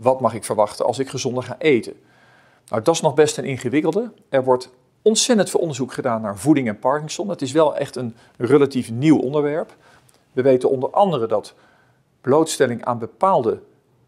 wat mag ik verwachten als ik gezonder ga eten? Nou, dat is nog best een ingewikkelde. Er wordt ontzettend veel onderzoek gedaan naar voeding en Parkinson. Het is wel echt een relatief nieuw onderwerp. We weten onder andere dat blootstelling aan bepaalde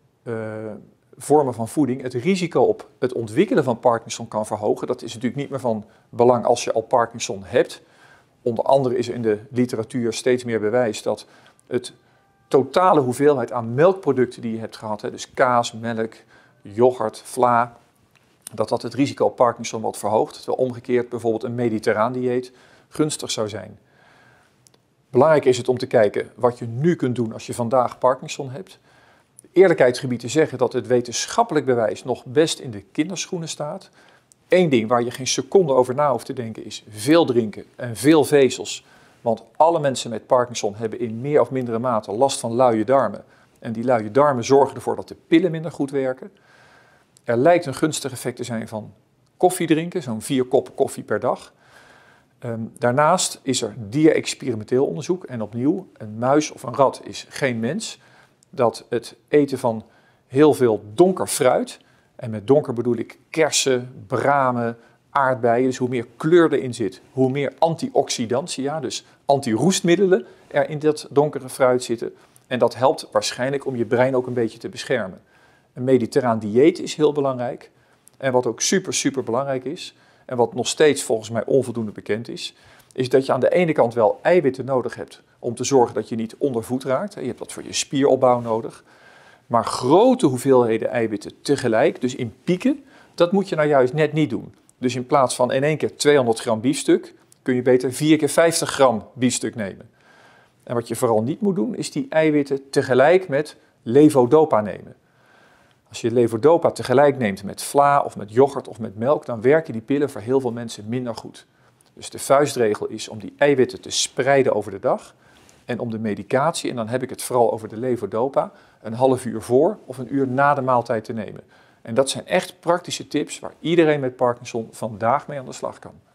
vormen van voeding het risico op het ontwikkelen van Parkinson kan verhogen. Dat is natuurlijk niet meer van belang als je al Parkinson hebt. Onder andere is er in de literatuur steeds meer bewijs dat het totale hoeveelheid aan melkproducten die je hebt gehad, dus kaas, melk, yoghurt, vla, dat het risico op Parkinson wat verhoogt. Terwijl omgekeerd bijvoorbeeld een mediterraan dieet gunstig zou zijn. Belangrijk is het om te kijken wat je nu kunt doen als je vandaag Parkinson hebt. Eerlijkheidsgebied te zeggen dat het wetenschappelijk bewijs nog best in de kinderschoenen staat. Eén ding waar je geen seconde over na hoeft te denken is veel drinken en veel vezels. Want alle mensen met Parkinson hebben in meer of mindere mate last van luie darmen. En die luie darmen zorgen ervoor dat de pillen minder goed werken. Er lijkt een gunstig effect te zijn van koffie drinken, zo'n 4 koppen koffie per dag. Daarnaast is er dierexperimenteel onderzoek. En opnieuw, een muis of een rat is geen mens. Dat het eten van heel veel donker fruit, en met donker bedoel ik kersen, bramen, aardbeien, dus hoe meer kleur erin zit, hoe meer antioxidantia, dus antiroestmiddelen er in dat donkere fruit zitten. En dat helpt waarschijnlijk om je brein ook een beetje te beschermen. Een mediterraan dieet is heel belangrijk. En wat ook super belangrijk is, en wat nog steeds volgens mij onvoldoende bekend is dat je aan de ene kant wel eiwitten nodig hebt om te zorgen dat je niet ondervoed raakt. Je hebt dat voor je spieropbouw nodig. Maar grote hoeveelheden eiwitten tegelijk, dus in pieken, dat moet je nou juist net niet doen. Dus in plaats van in één keer 200 gram biefstuk, kun je beter 4 keer 50 gram biefstuk nemen. En wat je vooral niet moet doen, is die eiwitten tegelijk met levodopa nemen. Als je levodopa tegelijk neemt met vla of met yoghurt of met melk, dan werken die pillen voor heel veel mensen minder goed. Dus de vuistregel is om die eiwitten te spreiden over de dag en om de medicatie, en dan heb ik het vooral over de levodopa, een half uur voor of een uur na de maaltijd te nemen. En dat zijn echt praktische tips waar iedereen met Parkinson vandaag mee aan de slag kan.